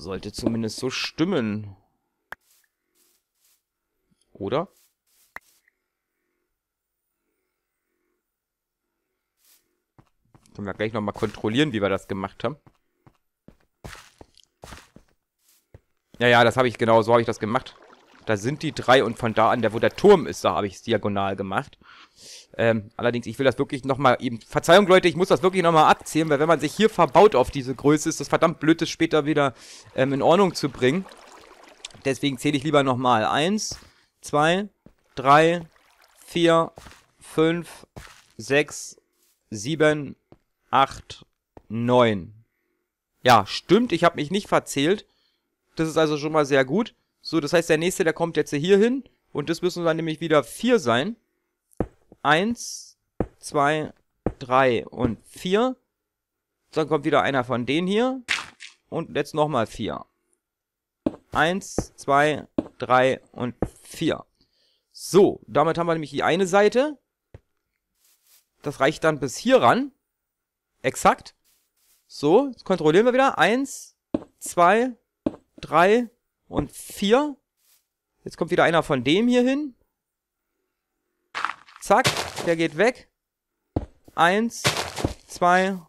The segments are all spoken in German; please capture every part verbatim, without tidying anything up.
sollte zumindest so stimmen. Oder? Können wir gleich nochmal kontrollieren, wie wir das gemacht haben. Ja, ja, das habe ich genau, so habe ich das gemacht. Da sind die drei und von da an, der, wo der Turm ist, da habe ich es diagonal gemacht. Ähm, allerdings, ich will das wirklich nochmal eben... Verzeihung, Leute, ich muss das wirklich nochmal abzählen, weil wenn man sich hier verbaut auf diese Größe, ist das verdammt blöd, das später wieder ähm, in Ordnung zu bringen. Deswegen zähle ich lieber nochmal. Eins, zwei, drei, vier, fünf, sechs, sieben, acht, neun. Ja, stimmt, ich habe mich nicht verzählt. Das ist also schon mal sehr gut. So, das heißt, der nächste, der kommt jetzt hier hin. Und das müssen dann nämlich wieder vier sein. Eins, zwei, drei und vier. Dann kommt wieder einer von denen hier. Und jetzt nochmal vier. Eins, zwei, drei und vier. So, damit haben wir nämlich die eine Seite. Das reicht dann bis hier ran. Exakt. So, jetzt kontrollieren wir wieder. Eins, zwei, drei und vier. Jetzt kommt wieder einer von dem hier hin. Zack, der geht weg. Eins, zwei,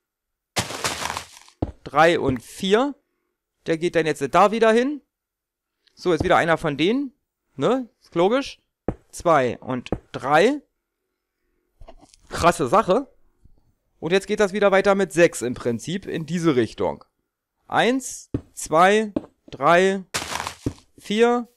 drei und vier. Der geht dann jetzt da wieder hin. So, jetzt wieder einer von denen. Ne? Ist logisch. Zwei und drei. Krasse Sache. Und jetzt geht das wieder weiter mit sechs im Prinzip in diese Richtung. Eins, zwei, drei, vier,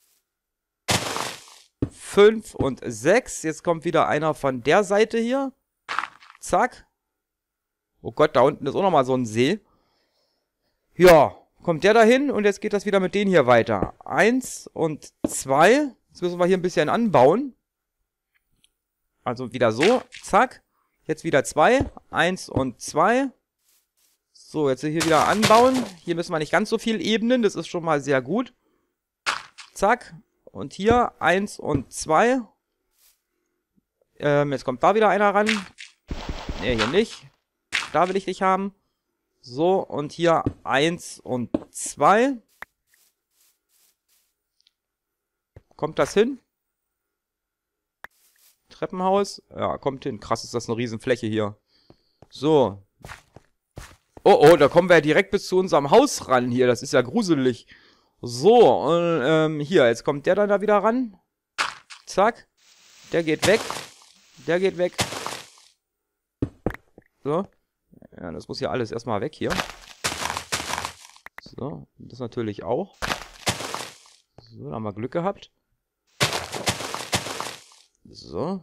fünf und sechs. Jetzt kommt wieder einer von der Seite hier. Zack. Oh Gott, da unten ist auch nochmal so ein See. Ja, kommt der da hin und jetzt geht das wieder mit denen hier weiter. Eins und zwei. Jetzt müssen wir hier ein bisschen anbauen. Also wieder so. Zack. Jetzt wieder zwei. Eins und zwei. So, jetzt hier wieder anbauen. Hier müssen wir nicht ganz so viel ebnen. Das ist schon mal sehr gut. Zack. Und hier eins und zwei. Ähm, jetzt kommt da wieder einer ran. Ne, hier nicht. Da will ich dich haben. So, und hier eins und zwei. Kommt das hin? Treppenhaus? Ja, kommt hin. Krass, ist das eine Riesenfläche hier. So. Oh, oh, da kommen wir ja direkt bis zu unserem Haus ran hier. Das ist ja gruselig. So, und ähm, hier, jetzt kommt der dann da wieder ran. Zack. Der geht weg. Der geht weg. So. Ja, das muss ja alles erstmal weg hier. So, das natürlich auch. So, da haben wir Glück gehabt. So.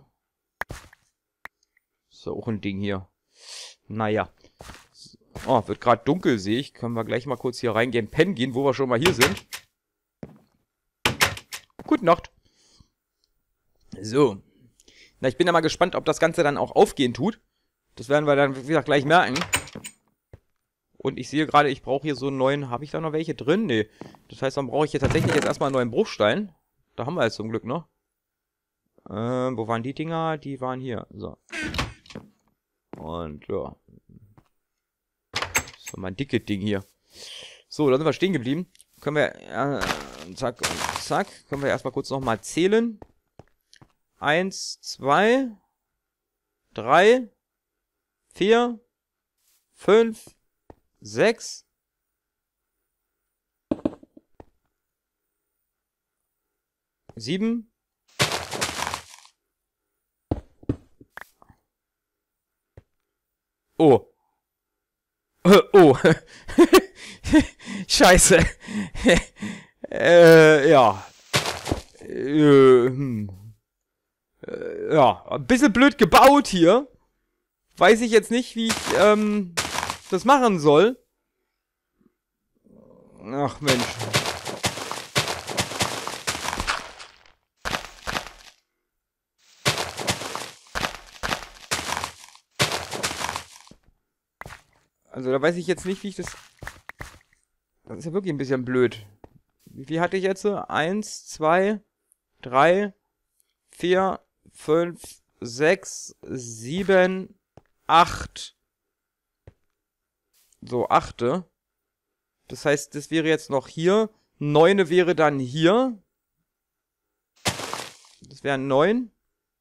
So, auch ein Ding hier. Naja. Oh, wird gerade dunkel, sehe ich. Können wir gleich mal kurz hier reingehen, pennen gehen, wo wir schon mal hier sind. Gute Nacht. So. Na, ich bin ja mal gespannt, ob das Ganze dann auch aufgehen tut. Das werden wir dann, wie gesagt, gleich merken. Und ich sehe gerade, ich brauche hier so einen neuen... Habe ich da noch welche drin? Nee. Das heißt, dann brauche ich hier tatsächlich jetzt erstmal einen neuen Bruchstein. Da haben wir jetzt zum Glück noch. Ähm, wo waren die Dinger? Die waren hier. So. Und, ja. So, mein dickes Ding hier. So, da sind wir stehen geblieben. Können wir... Äh, zack und zack. Können wir erstmal kurz nochmal zählen. Eins, zwei, drei, vier, fünf, sechs, sieben, oh. Oh. Scheiße. äh, ja. Äh, hm. Äh, ja, ein bisschen blöd gebaut hier. Weiß ich jetzt nicht, wie ich ähm, das machen soll. Ach Mensch. Also da weiß ich jetzt nicht, wie ich das... Das ist ja wirklich ein bisschen blöd. Wie viel hatte ich jetzt? Eins, zwei, drei, vier, fünf, sechs, sieben, acht. So, achte. Das heißt, das wäre jetzt noch hier. Neune wäre dann hier. Das wären neun.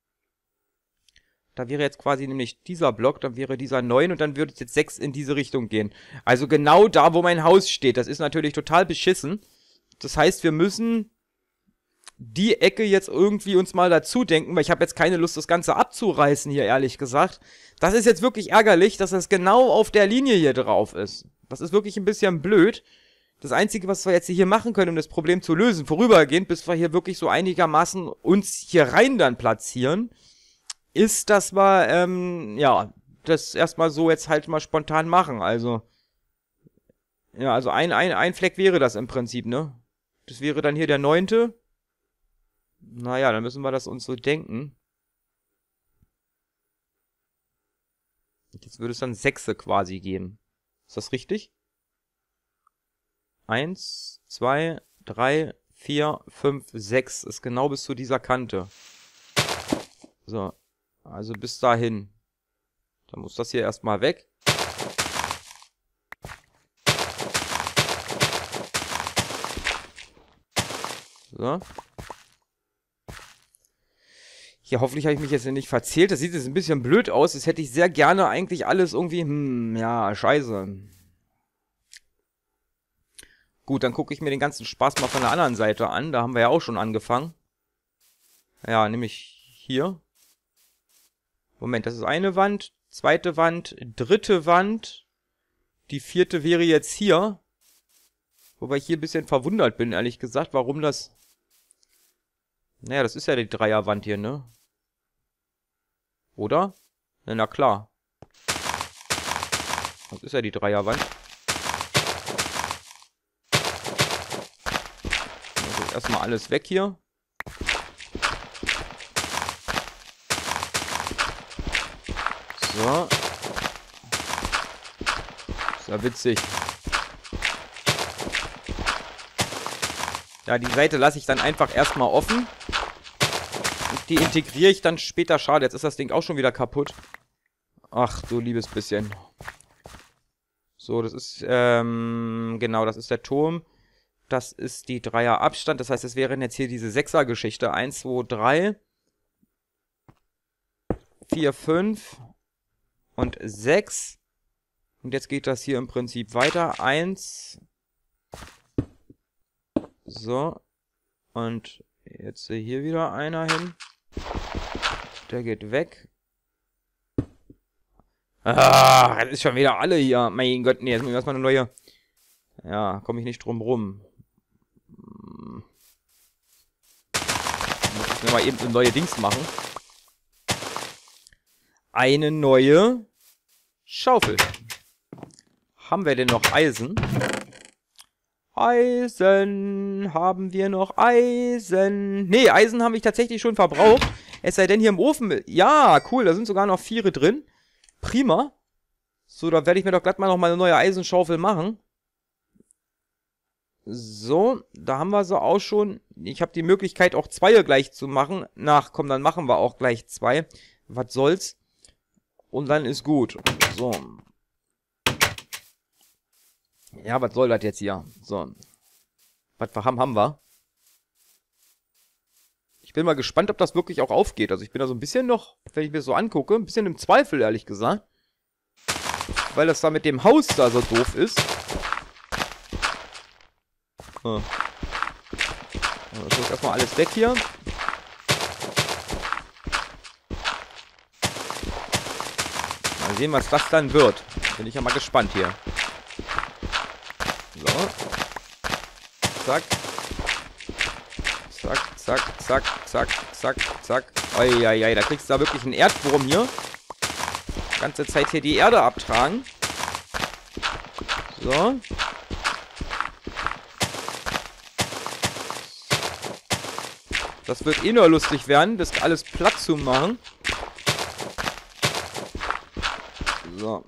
Da wäre jetzt quasi nämlich dieser Block, dann wäre dieser neun und dann würde es jetzt sechs in diese Richtung gehen. Also genau da, wo mein Haus steht. Das ist natürlich total beschissen. Das heißt, wir müssen die Ecke jetzt irgendwie uns mal dazu denken, weil ich habe jetzt keine Lust, das Ganze abzureißen hier, ehrlich gesagt. Das ist jetzt wirklich ärgerlich, dass das genau auf der Linie hier drauf ist. Das ist wirklich ein bisschen blöd. Das Einzige, was wir jetzt hier machen können, um das Problem zu lösen, vorübergehend, bis wir hier wirklich so einigermaßen uns hier rein dann platzieren, ist, dass wir, ähm, ja, das erstmal so jetzt halt mal spontan machen. Also, ja, also ein, ein, ein Fleck wäre das im Prinzip, ne? Das wäre dann hier der neunte. Naja, dann müssen wir das uns so denken. Jetzt würde es dann sechse quasi geben. Ist das richtig? Eins, zwei, drei, vier, fünf, sechs ist genau bis zu dieser Kante. So, also bis dahin. Dann muss das hier erstmal weg. So. Hier, hoffentlich habe ich mich jetzt nicht verzählt. Das sieht jetzt ein bisschen blöd aus. Das hätte ich sehr gerne eigentlich alles irgendwie... Hm, ja, scheiße. Gut, dann gucke ich mir den ganzen Spaß mal von der anderen Seite an. Da haben wir ja auch schon angefangen. Ja, nämlich hier. Moment, das ist eine Wand, zweite Wand, dritte Wand. Die vierte wäre jetzt hier. Wobei ich hier ein bisschen verwundert bin, ehrlich gesagt, warum das... Naja, das ist ja die Dreierwand hier, ne? Oder? Na, na klar. Das ist ja die Dreierwand. Also erstmal alles weg hier. So. Ist ja witzig. Ja, die Seite lasse ich dann einfach erstmal offen. Die integriere ich dann später. Schade, jetzt ist das Ding auch schon wieder kaputt. Ach, du liebes bisschen. So, das ist, ähm, genau, das ist der Turm. Das ist die Dreier Abstand. Das heißt, es wären jetzt hier diese Sechser-Geschichte. eins, zwei, drei, vier, fünf und sechs. Und jetzt geht das hier im Prinzip weiter. eins. So. Und jetzt hier wieder einer hin. Der geht weg. Ah, das ist schon wieder alle hier. Mein Gott, nee, jetzt muss ich erstmal eine neue... Ja, komme ich nicht drum rum. Hm. Muss ich mir mal eben eine neue Dings machen. Eine neue Schaufel. Haben wir denn noch Eisen? Eisen. Haben wir noch Eisen? Nee, Eisen habe ich tatsächlich schon verbraucht. Es sei denn hier im Ofen... Ja, cool, da sind sogar noch Viere drin. Prima. So, da werde ich mir doch glatt mal noch mal eine neue Eisenschaufel machen. So, da haben wir sie auch schon. Ich habe die Möglichkeit, auch zwei gleich zu machen. Nach, komm, dann machen wir auch gleich zwei. Was soll's? Und dann ist gut. So. Ja, was soll das jetzt hier? So. Was wir haben, haben wir. Ich bin mal gespannt, ob das wirklich auch aufgeht. Also ich bin da so ein bisschen noch, wenn ich mir das so angucke, ein bisschen im Zweifel, ehrlich gesagt. Weil das da mit dem Haus da so doof ist. So. Das muss erstmal alles weg hier. Mal sehen, was das dann wird. Bin ich ja mal gespannt hier. So. Zack. Zack, zack, zack, zack, zack, zack. Eieiei, da kriegst du da wirklich einen Erdwurm hier. Die ganze Zeit hier die Erde abtragen. So. Das wird eh nur lustig werden, das alles platt zu machen. So.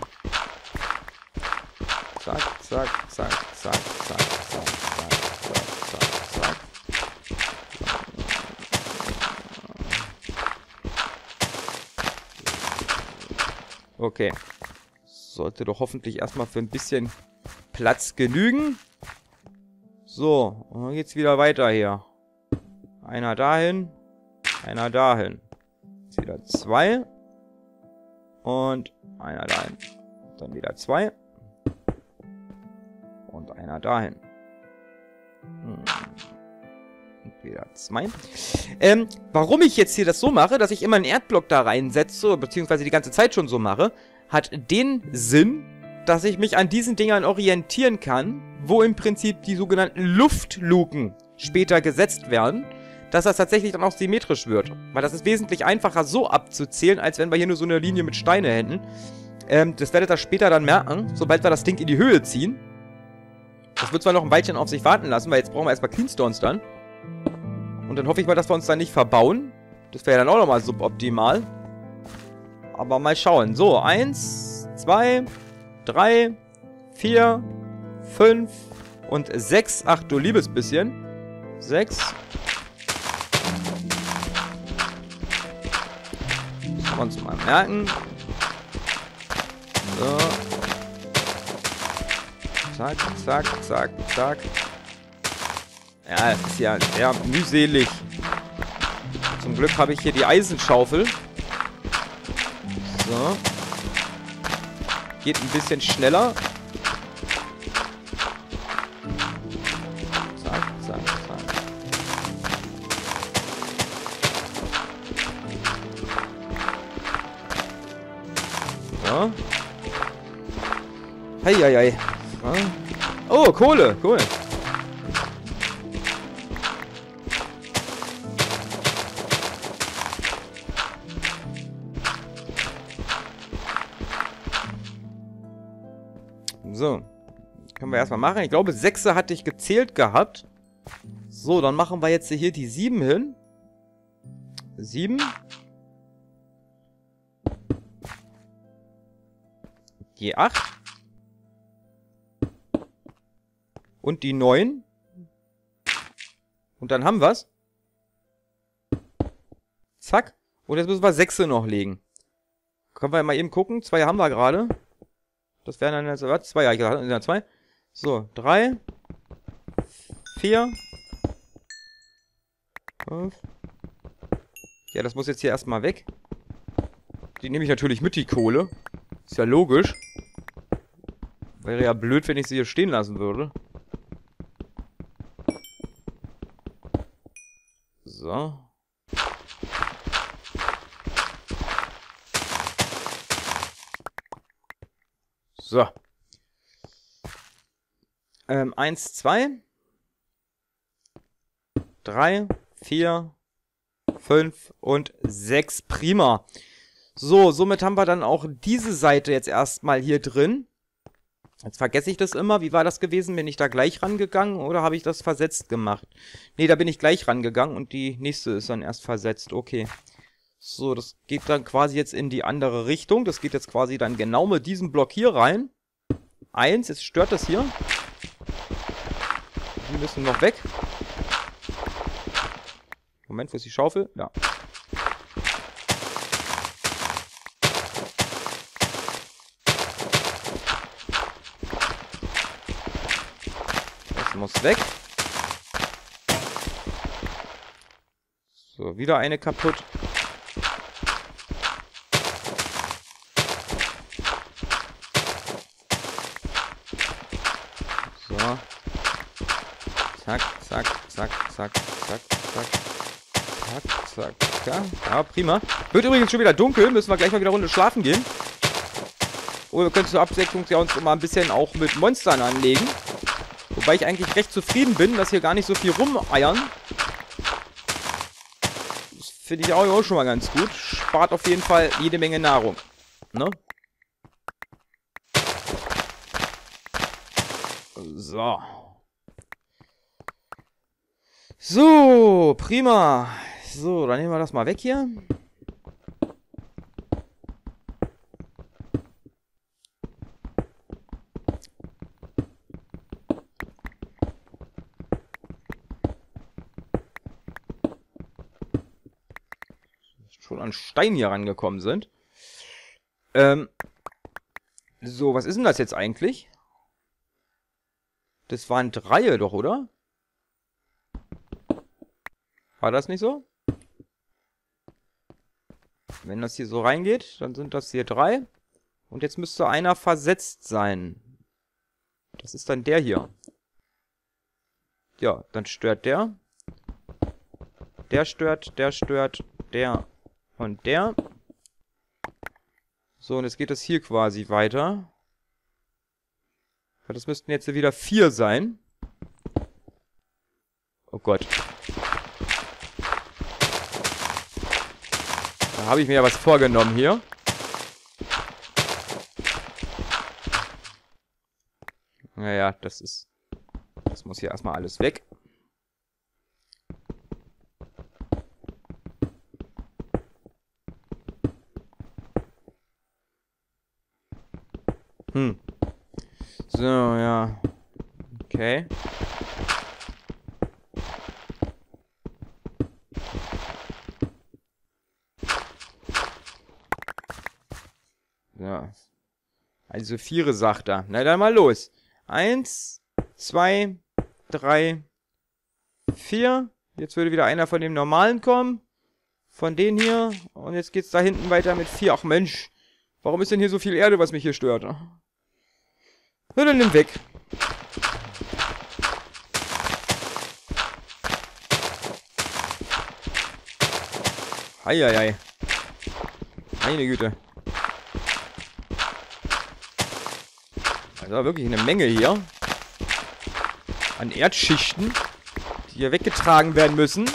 Zack, zack, zack, zack, zack, zack, zack, zack, zack, zack. Okay. Sollte doch hoffentlich erstmal für ein bisschen Platz genügen. So, und dann geht's wieder weiter hier. Einer dahin, einer dahin. Jetzt wieder zwei. Und einer dahin. Dann wieder zwei. Und einer dahin. Hm. Und wieder zwei. Ähm, warum ich jetzt hier das so mache, dass ich immer einen Erdblock da reinsetze, beziehungsweise die ganze Zeit schon so mache, hat den Sinn, dass ich mich an diesen Dingern orientieren kann, wo im Prinzip die sogenannten Luftluken später gesetzt werden, dass das tatsächlich dann auch symmetrisch wird. Weil das ist wesentlich einfacher so abzuzählen, als wenn wir hier nur so eine Linie mit Steine hätten. Ähm, das werdet ihr später dann merken, sobald wir das Ding in die Höhe ziehen. Das wird zwar noch ein Weilchen auf sich warten lassen, weil jetzt brauchen wir erstmal Cleanstones dann. Und dann hoffe ich mal, dass wir uns da nicht verbauen. Das wäre dann auch nochmal suboptimal. Aber mal schauen. So, eins, zwei, drei, vier, fünf und sechs. Ach du liebes bisschen. Sechs. Das wollen wir uns mal merken. So. Zack, zack, zack, zack. Ja, es ist ja sehr mühselig. Zum Glück habe ich hier die Eisenschaufel. So. Geht ein bisschen schneller. Zack, zack, zack. So. Heieiei. So. Oh, Kohle, cool. So, können wir erstmal machen. Ich glaube, sechs hatte ich gezählt gehabt. So, dann machen wir jetzt hier die sieben hin. sieben. Die acht. Und die neun. Und dann haben wir's. Zack. Und jetzt müssen wir sechs noch legen. Können wir mal eben gucken. Zwei haben wir gerade. Das wären dann jetzt, was? Zwei, ja, ich gesagt, ja, zwei. So, drei. Vier. Fünf. Ja, das muss jetzt hier erstmal weg. Die nehme ich natürlich mit, die Kohle. Ist ja logisch. Wäre ja blöd, wenn ich sie hier stehen lassen würde. So. So. Ähm, eins, zwei. Drei, vier, fünf und sechs. Prima. So, somit haben wir dann auch diese Seite jetzt erstmal hier drin. Jetzt vergesse ich das immer. Wie war das gewesen? Bin ich da gleich rangegangen oder habe ich das versetzt gemacht? Ne, da bin ich gleich rangegangen und die nächste ist dann erst versetzt. Okay. So, das geht dann quasi jetzt in die andere Richtung. Das geht jetzt quasi dann genau mit diesem Block hier rein. Eins, jetzt stört das hier. Die müssen noch weg. Moment, wo ist die Schaufel? Ja. Das muss weg. So, wieder eine kaputt. So. Zack, zack, zack, zack, zack, zack. Zack, zack, ja. Ja, prima. Wird übrigens schon wieder dunkel. Müssen wir gleich mal wieder eine Runde schlafen gehen. Oder wir können zur Abwechslung ja uns mal ein bisschen auch mit Monstern anlegen. Wobei ich eigentlich recht zufrieden bin, dass hier gar nicht so viel rumeiern. Das finde ich auch schon mal ganz gut. Spart auf jeden Fall jede Menge Nahrung. Ne? So. So, prima. So, dann nehmen wir das mal weg hier. Schon an Stein hier rangekommen sind. Ähm. So, was ist denn das jetzt eigentlich? Das waren drei doch, oder? War das nicht so? Wenn das hier so reingeht, dann sind das hier drei. Und jetzt müsste einer versetzt sein. Das ist dann der hier. Ja, dann stört der. Der stört, der stört, der und der. So, und jetzt geht es hier quasi weiter. Das müssten jetzt wieder vier sein. Oh Gott. Da habe ich mir ja was vorgenommen hier. Naja, das ist... Das muss hier erstmal alles weg. Hm. So, ja. Okay. Ja. Also Viere sagt er. Na dann mal los. Eins, zwei, drei, vier. Jetzt würde wieder einer von dem normalen kommen. Von denen hier. Und jetzt geht's da hinten weiter mit vier. Ach Mensch. Warum ist denn hier so viel Erde, was mich hier stört? Na dann nimm weg. Eieiei. Meine Güte. Also wirklich eine Menge hier. An Erdschichten, die hier weggetragen werden müssen.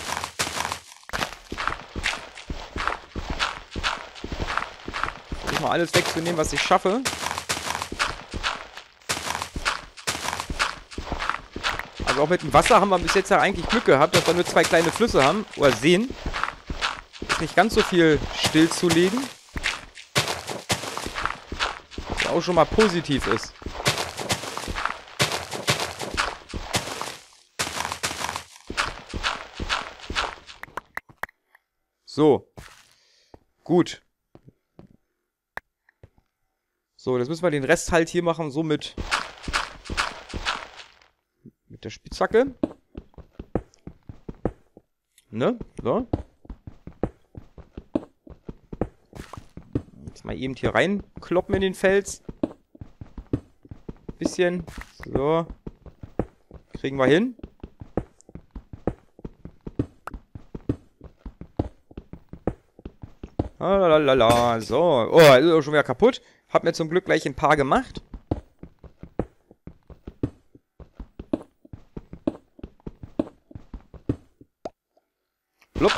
Versuch mal alles wegzunehmen, was ich schaffe. Also auch mit dem Wasser haben wir bis jetzt ja eigentlich Glück gehabt, dass wir nur zwei kleine Flüsse haben. Oder Seen. Ist nicht ganz so viel stillzulegen. Was auch schon mal positiv ist. So. Gut. So, jetzt müssen wir den Rest halt hier machen, so mit, mit der Spitzhacke. Ne? So. Jetzt mal eben hier reinkloppen in den Fels. Bisschen. So. Kriegen wir hin. Lalalala. So. Oh, ist auch schon wieder kaputt. Hab mir zum Glück gleich ein paar gemacht. Blub.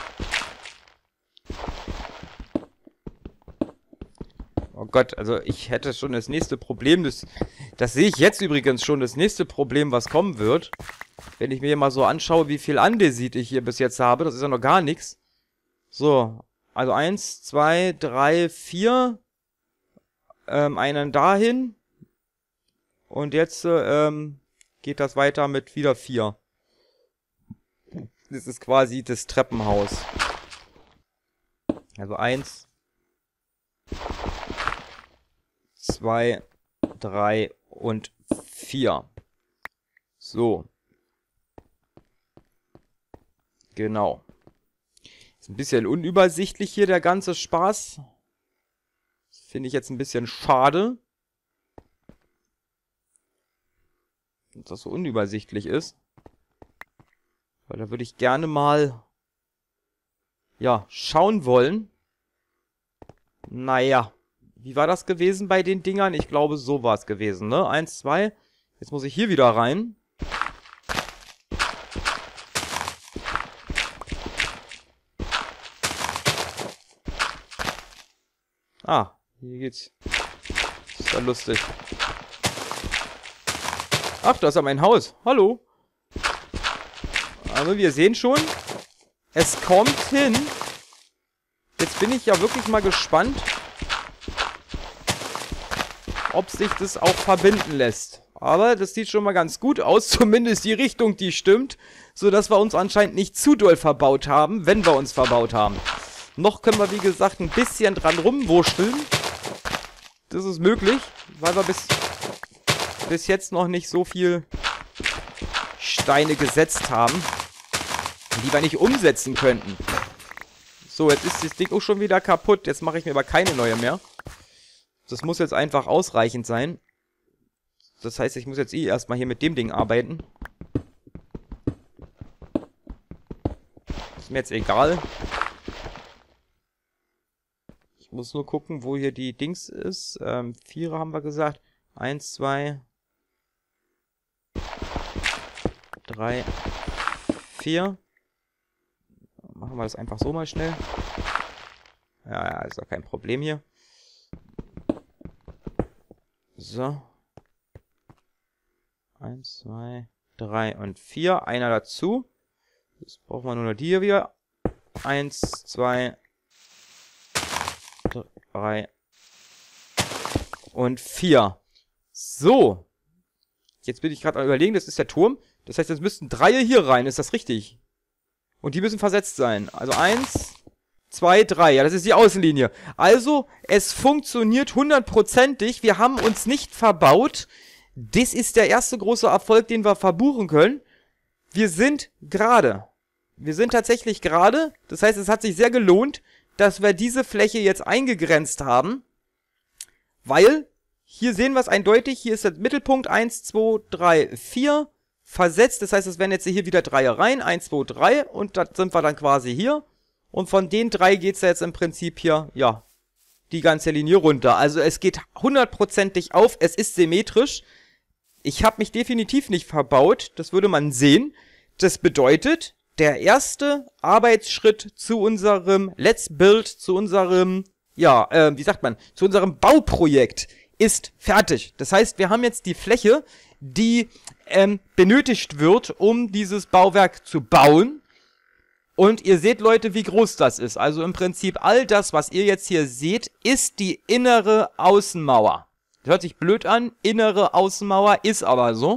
Oh Gott, also ich hätte schon das nächste Problem. Das, das sehe ich jetzt übrigens schon. Das nächste Problem, was kommen wird. Wenn ich mir hier mal so anschaue, wie viel Andesit ich hier bis jetzt habe. Das ist ja noch gar nichts. So. Also eins, zwei, drei, vier. Ähm, einen dahin. Und jetzt ähm, geht das weiter mit wieder vier. Das ist quasi das Treppenhaus. Also eins, zwei, drei und vier. So. Genau. Ist ein bisschen unübersichtlich hier der ganze Spaß. Finde ich jetzt ein bisschen schade. Dass das so unübersichtlich ist. Weil da würde ich gerne mal ja, schauen wollen. Naja. Wie war das gewesen bei den Dingern? Ich glaube, so war es gewesen, ne? Eins, zwei. Jetzt muss ich hier wieder rein. Ah, hier geht's. Ist ja lustig. Ach, da ist ja mein Haus. Hallo. Also wir sehen schon, es kommt hin. Jetzt bin ich ja wirklich mal gespannt, ob sich das auch verbinden lässt. Aber das sieht schon mal ganz gut aus. Zumindest die Richtung, die stimmt. Sodass wir uns anscheinend nicht zu doll verbaut haben, wenn wir uns verbaut haben. Noch können wir, wie gesagt, ein bisschen dran rumwurschteln. Das ist möglich, weil wir bis, bis jetzt noch nicht so viel Steine gesetzt haben, die wir nicht umsetzen könnten. So, jetzt ist das Ding auch schon wieder kaputt. Jetzt mache ich mir aber keine neue mehr. Das muss jetzt einfach ausreichend sein. Das heißt, ich muss jetzt eh erstmal hier mit dem Ding arbeiten. Ist mir jetzt egal. Ich muss nur gucken, wo hier die Dings ist. Ähm, Vierer haben wir gesagt. Eins, zwei, drei, vier. Machen wir das einfach so mal schnell. Ja, ja, ist auch kein Problem hier. So. Eins, zwei, drei und vier. Einer dazu. Jetzt brauchen wir nur noch die hier wieder. Eins, zwei, drei und vier. So. Jetzt bin ich gerade am Überlegen, das ist der Turm. Das heißt, jetzt müssten drei hier rein. Ist das richtig? Und die müssen versetzt sein. Also eins, zwei, drei. Ja, das ist die Außenlinie. Also, es funktioniert hundertprozentig. Wir haben uns nicht verbaut. Das ist der erste große Erfolg, den wir verbuchen können. Wir sind gerade. Wir sind tatsächlich gerade. Das heißt, es hat sich sehr gelohnt, dass wir diese Fläche jetzt eingegrenzt haben. Weil, hier sehen wir es eindeutig. Hier ist der Mittelpunkt. eins, zwei, drei, vier. Versetzt. Das heißt, es werden jetzt hier wieder drei rein. eins, zwei, drei. Und da sind wir dann quasi hier. Und von den drei geht es ja jetzt im Prinzip hier, ja, die ganze Linie runter. Also es geht hundertprozentig auf. Es ist symmetrisch. Ich habe mich definitiv nicht verbaut. Das würde man sehen. Das bedeutet, der erste Arbeitsschritt zu unserem Let's Build, zu unserem, ja, äh, wie sagt man, zu unserem Bauprojekt ist fertig. Das heißt, wir haben jetzt die Fläche, die ähm, benötigt wird, um dieses Bauwerk zu bauen. Und ihr seht, Leute, wie groß das ist. Also im Prinzip all das, was ihr jetzt hier seht, ist die innere Außenmauer. Das hört sich blöd an, innere Außenmauer ist aber so.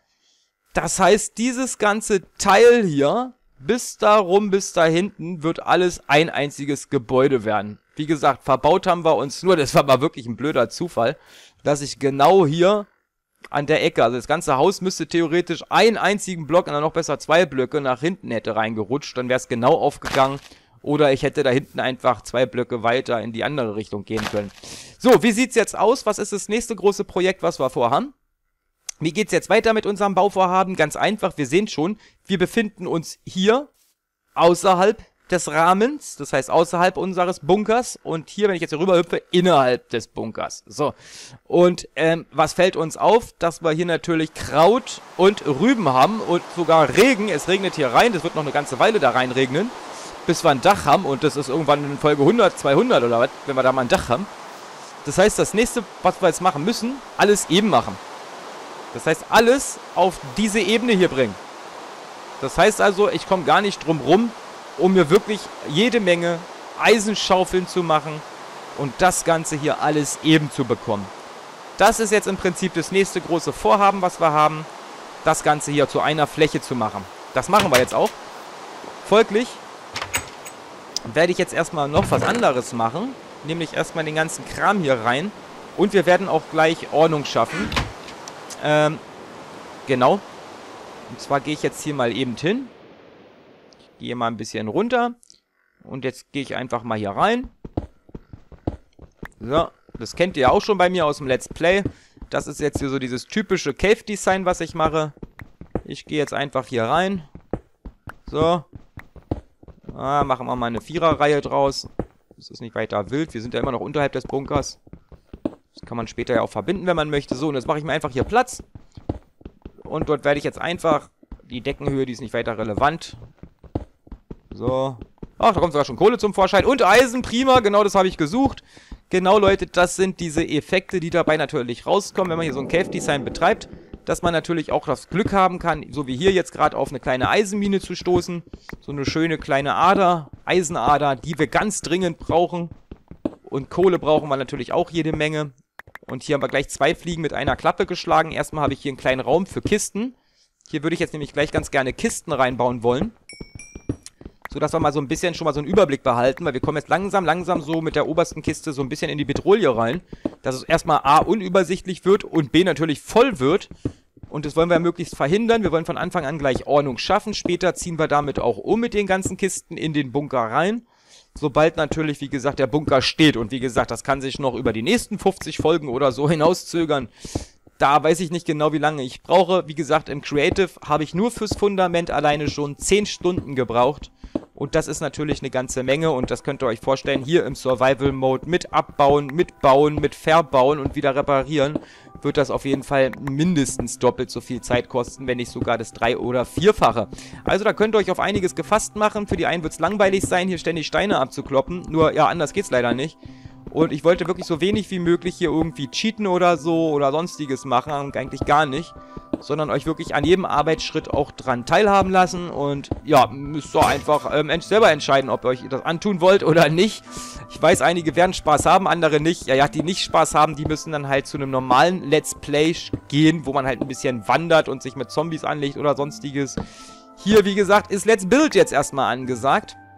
Das heißt, dieses ganze Teil hier, bis darum, bis da hinten, wird alles ein einziges Gebäude werden. Wie gesagt, verbaut haben wir uns nur, das war mal wirklich ein blöder Zufall, dass ich genau hier an der Ecke, also das ganze Haus müsste theoretisch einen einzigen Block, und dann noch besser zwei Blöcke nach hinten hätte reingerutscht, dann wäre es genau aufgegangen. Oder ich hätte da hinten einfach zwei Blöcke weiter in die andere Richtung gehen können. So, wie sieht's jetzt aus? Was ist das nächste große Projekt, was wir vorhaben? Wie geht's jetzt weiter mit unserem Bauvorhaben? Ganz einfach, wir sehen schon, wir befinden uns hier außerhalb des Rahmens, das heißt außerhalb unseres Bunkers, und hier, wenn ich jetzt hier rüber hüpfe, innerhalb des Bunkers. So, und ähm, was fällt uns auf? Dass wir hier natürlich Kraut und Rüben haben und sogar Regen. Es regnet hier rein, das wird noch eine ganze Weile da rein regnen, bis wir ein Dach haben, und das ist irgendwann in Folge hundert, zweihundert oder was, wenn wir da mal ein Dach haben. Das heißt, das nächste, was wir jetzt machen müssen, alles eben machen. Das heißt, alles auf diese Ebene hier bringen. Das heißt also, ich komme gar nicht drum rum, um mir wirklich jede Menge Eisenschaufeln zu machen und das Ganze hier alles eben zu bekommen. Das ist jetzt im Prinzip das nächste große Vorhaben, was wir haben, das Ganze hier zu einer Fläche zu machen. Das machen wir jetzt auch. Folglich werde ich jetzt erstmal noch was anderes machen, nämlich erstmal den ganzen Kram hier rein, und wir werden auch gleich Ordnung schaffen. Ähm, genau. Und zwar gehe ich jetzt hier mal eben hin. Ich gehe mal ein bisschen runter. Und jetzt gehe ich einfach mal hier rein. So, das kennt ihr auch schon bei mir aus dem Let's Play. Das ist jetzt hier so dieses typische Cave-Design, was ich mache. Ich gehe jetzt einfach hier rein. So. Ah, machen wir mal eine Viererreihe draus. Das ist nicht weiter wild. Wir sind ja immer noch unterhalb des Bunkers. Das kann man später ja auch verbinden, wenn man möchte. So, und jetzt mache ich mir einfach hier Platz. Und dort werde ich jetzt einfach die Deckenhöhe, die ist nicht weiter relevant. So. Ach, da kommt sogar schon Kohle zum Vorschein. Und Eisen, prima, genau das habe ich gesucht. Genau, Leute, das sind diese Effekte, die dabei natürlich rauskommen, wenn man hier so ein Cave-Design betreibt. Dass man natürlich auch das Glück haben kann, so wie hier jetzt gerade, auf eine kleine Eisenmine zu stoßen. So eine schöne kleine Ader, Eisenader, die wir ganz dringend brauchen. Und Kohle brauchen wir natürlich auch jede Menge. Und hier haben wir gleich zwei Fliegen mit einer Klappe geschlagen. Erstmal habe ich hier einen kleinen Raum für Kisten. Hier würde ich jetzt nämlich gleich ganz gerne Kisten reinbauen wollen. So dass wir mal so ein bisschen schon mal so einen Überblick behalten. Weil wir kommen jetzt langsam, langsam so mit der obersten Kiste so ein bisschen in die Petrouille rein. Dass es erstmal A, unübersichtlich wird und B, natürlich voll wird. Und das wollen wir möglichst verhindern. Wir wollen von Anfang an gleich Ordnung schaffen. Später ziehen wir damit auch um mit den ganzen Kisten in den Bunker rein. Sobald natürlich, wie gesagt, der Bunker steht. Und wie gesagt, das kann sich noch über die nächsten fünfzig Folgen oder so hinauszögern. Da weiß ich nicht genau, wie lange ich brauche. Wie gesagt, im Creative habe ich nur fürs Fundament alleine schon zehn Stunden gebraucht. Und das ist natürlich eine ganze Menge. Und das könnt ihr euch vorstellen, hier im Survival-Mode mit Abbauen, mit Bauen, mit Verbauen und wieder reparieren, wird das auf jeden Fall mindestens doppelt so viel Zeit kosten, wenn nicht sogar das drei- oder vierfache. Also da könnt ihr euch auf einiges gefasst machen. Für die einen wird es langweilig sein, hier ständig Steine abzukloppen. Nur, ja, anders geht's leider nicht. Und ich wollte wirklich so wenig wie möglich hier irgendwie cheaten oder so oder sonstiges machen, eigentlich gar nicht. Sondern euch wirklich an jedem Arbeitsschritt auch dran teilhaben lassen. Und ja, müsst ihr einfach ähm, selber entscheiden, ob ihr euch das antun wollt oder nicht. Ich weiß, einige werden Spaß haben, andere nicht. Ja, ja, die nicht Spaß haben, die müssen dann halt zu einem normalen Let's Play gehen, wo man halt ein bisschen wandert und sich mit Zombies anlegt oder sonstiges. Hier, wie gesagt, ist Let's Build jetzt erstmal angesagt.